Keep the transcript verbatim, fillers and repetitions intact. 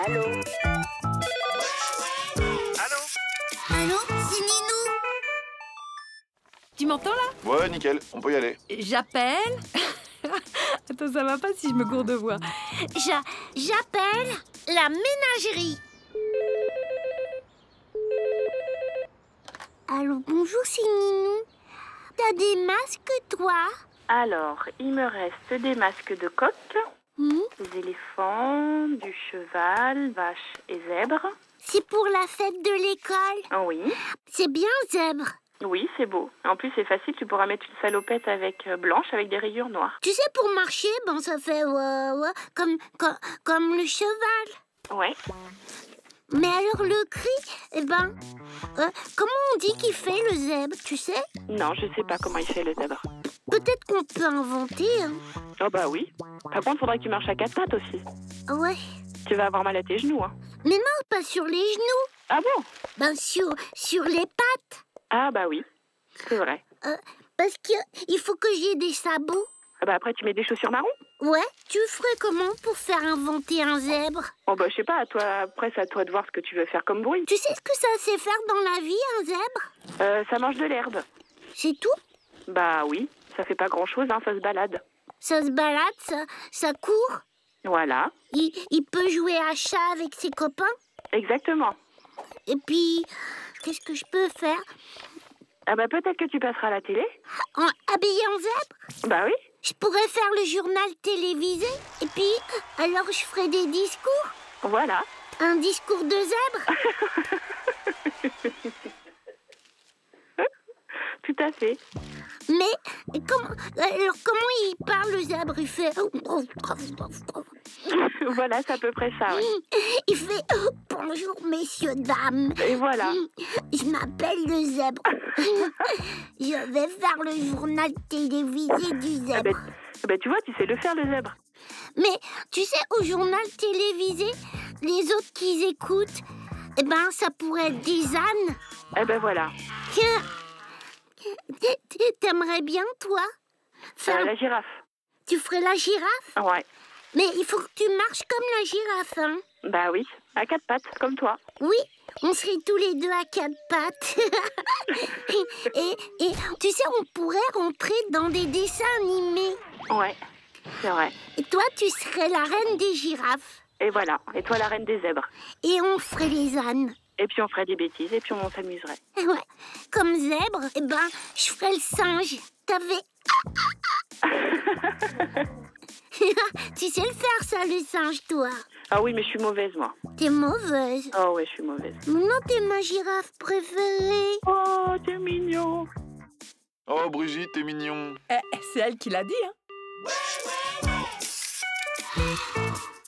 Allô? Allô? Allô, c'est Ninou. Tu m'entends là? Ouais, nickel, on peut y aller. J'appelle. Attends, ça va pas si je me gourde de voix. J'a- J'appelle la ménagerie. Allô, bonjour, c'est Ninou. T'as des masques, toi? Alors, il me reste des masques de coq, Hmm, des éléphants, du cheval, vache et zèbre. C'est pour la fête de l'école. Oh oui, C'est bien, zèbre. oui, c'est beau. En plus, c'est facile, tu pourras mettre une salopette avec euh, blanche avec des rayures noires. Tu sais, pour marcher, ben ça fait ouais, ouais, comme, comme, comme le cheval. Ouais. Mais alors le cri, eh ben, euh, comment on dit qu'il fait le zèbre, tu sais? Non, je sais pas comment il fait le zèbre. Peut-être qu'on peut inventer, hein. Oh bah oui. Par contre, faudra que tu marches à quatre pattes aussi. Ouais. Tu vas avoir mal à tes genoux, hein. Mais non, pas sur les genoux. Ah bon? Ben sur, sur les pattes. Ah bah oui, c'est vrai. Euh, parce qu'il faut que j'ai des sabots. Ah bah après, tu mets des chaussures marron? Ouais, tu ferais comment pour faire inventer un zèbre? Oh bah je sais pas, à toi, après c'est à toi de voir ce que tu veux faire comme bruit. Tu sais ce que ça sait faire dans la vie, un zèbre? Euh, ça mange de l'herbe. C'est tout? Bah oui, ça fait pas grand chose, hein, ça se balade. Ça se balade, ça, ça court. Voilà, Il, il peut jouer à chat avec ses copains. exactement. Et puis, qu'est-ce que je peux faire? Ah bah peut-être que tu passeras à la télé. En, habillé en zèbre? Bah oui. Je pourrais faire le journal télévisé. Et puis, alors je ferai des discours. Voilà. Un discours de zèbre. Tout à fait. Mais comment, alors comment il parle, le zèbre? Il fait... Voilà, c'est à peu près ça, oui. Il fait « Bonjour, messieurs, dames. Et voilà. Je m'appelle le zèbre. Je vais faire le journal télévisé du Ah bah, zèbre. ah bah, tu vois, tu sais le faire, le zèbre. Mais tu sais, au journal télévisé, les autres qui écoutent, eh ben, ça pourrait être des ânes. Eh ben voilà. Tiens, t'aimerais bien, toi, faire... Euh, la girafe. Tu ferais la girafe? Ouais. Mais il faut que tu marches comme la girafe, hein? Bah oui, à quatre pattes, comme toi. Oui, on serait tous les deux à quatre pattes. et, et tu sais, on pourrait rentrer dans des dessins animés. Ouais, c'est vrai. Et toi, tu serais la reine des girafes. Et voilà. Et toi, la reine des zèbres. Et on ferait les ânes. Et puis on ferait des bêtises, et puis on s'amuserait. Ouais, comme zèbre, eh ben, je ferais le singe. T'avais... Tu sais le faire, ça, le singe, toi? Ah oui, mais je suis mauvaise, moi. T'es mauvaise. Oh ouais, je suis mauvaise. Non, t'es ma girafe préférée. Oh, t'es mignon. Oh, Brigitte, t'es mignon. Eh, c'est elle qui l'a dit, hein.